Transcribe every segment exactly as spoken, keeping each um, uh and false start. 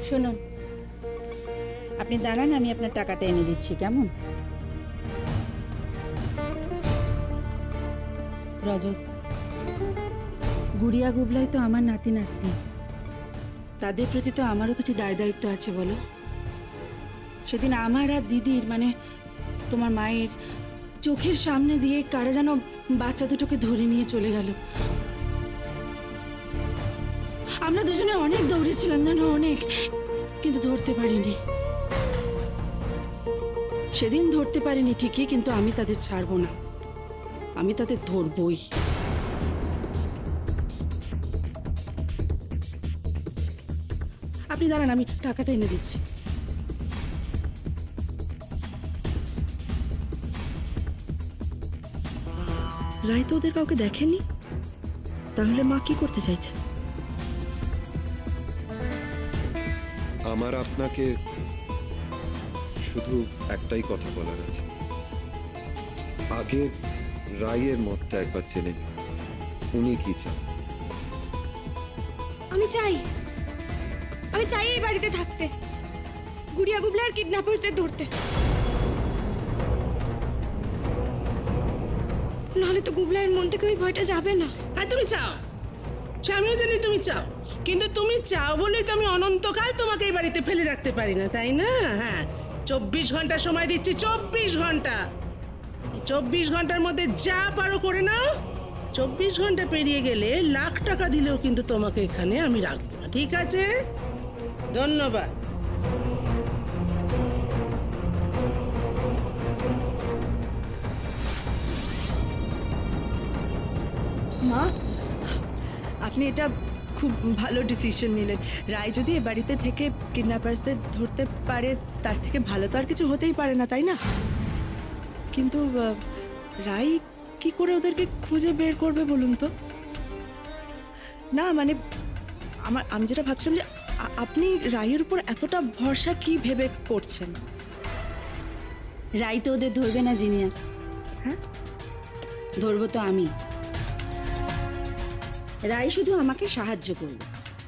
শুনুন, আপনি দাঁড়ান, আমি আপনার টাকাটা এনে দিচ্ছি, কেমন? রজত, গুড়িয়া গুবলাই তো আমার নাতি নাতনি, তাদের প্রতি তো আমারও কিছু দায় দায়িত্ব আছে বলো। সেদিন আমার আর দিদির মানে তোমার মায়ের চোখের সামনে দিয়ে কারা যেন বাচ্চা দুটোকে ধরে নিয়ে চলে গেল। আমরা দুজনে অনেক দৌড়েছিলাম জানো, অনেক, কিন্তু ধরতে পারিনি। সেদিন ধরতে পারিনি ঠিকই, কিন্তু আমি তাদের ছাড়বো না, আমি তাদের ধরবই। আপনি দাঁড়ান, আমি টাকাটা এনে দিচ্ছি। রায় তো ওদের কাউকে দেখেনি, তাহলে মা কি করতে চাইছে? আমার আপনাকে শুধু একটাই কথা বলার আছে, আগে রায়ের মতটা একবার জেনে নিন, উনি কি চান। আমি চাই আমি চাই এই বাড়িতে থাকতে, গুড়িয়া গুবলা আর কিডন্যাপারদের ধরতে, নাহলে তো গুবলার মন থেকে ওই ভয়টা যাবে না। আর তুমি চাও, আমিও জানি তুমি চাও, কিন্তু তুমি চাও বলেই তো আমি অনন্তকাল তোমাকে এই বাড়িতে ফেলে রাখতে পারি না, তাই না? হ্যাঁ, চব্বিশ ঘন্টা সময় দিচ্ছি, চব্বিশ ঘন্টা। চব্বিশ ঘন্টার মধ্যে যা পারো করে নাও। চব্বিশ ঘন্টা পেরিয়ে গেলে লাখ টাকা দিলেও কিন্তু তোমাকে এখানে আমি রাখবো না, ঠিক আছে? ধন্যবাদ। মা, আপনি এটা খুব ভালো ডিসিশন নিলেন। রায় যদি এ বাড়িতে থেকে কিডন্যাপার্সদের ধরতে পারে, তার থেকে ভালো তো আর কিছু হতেই পারে না, তাই না? কিন্তু রায় কি করে ওদেরকে খুঁজে বের করবে বলুন তো? না মানে আমার আমি যেটা ভাবছিলাম যে আপনি রায়ের উপর এতটা ভরসা কি ভেবে করছেন? রায় তো ওদের ধরবে না জিনিয়া। হ্যাঁ, ধরবো তো আমি। রায় শুধু আমাকে সাহায্য করবে।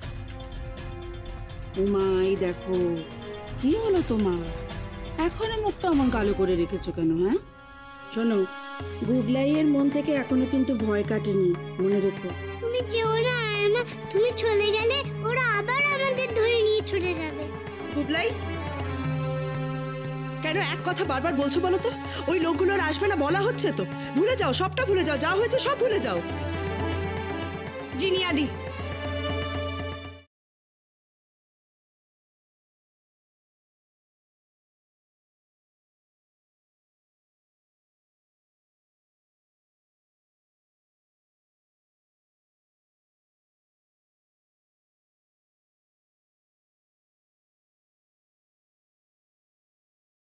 উমাই দেখো, কি হলো তোমার? এখনো মুখটা এমন কালো করে রেখেছো কেন? হ্যাঁ শোনো, গুবলাইয়ের মন থেকে এখনো কিন্তু ভয় কাটেনি, মনে রেখো। তুমি যেও না আয়মা, তুমি চলে গেলে ওরা আবার আমাদের ধরে নিয়ে ছুটে যাবে। গুবলাই, কেন এক কথা বারবার বলছো বলো তো? ওই লোকগুলোর আসবে না বলা হচ্ছে তো। ভুলে যাও, সবটা ভুলে যাও, যা হয়েছে সব ভুলে যাও। জিনিয়াদি,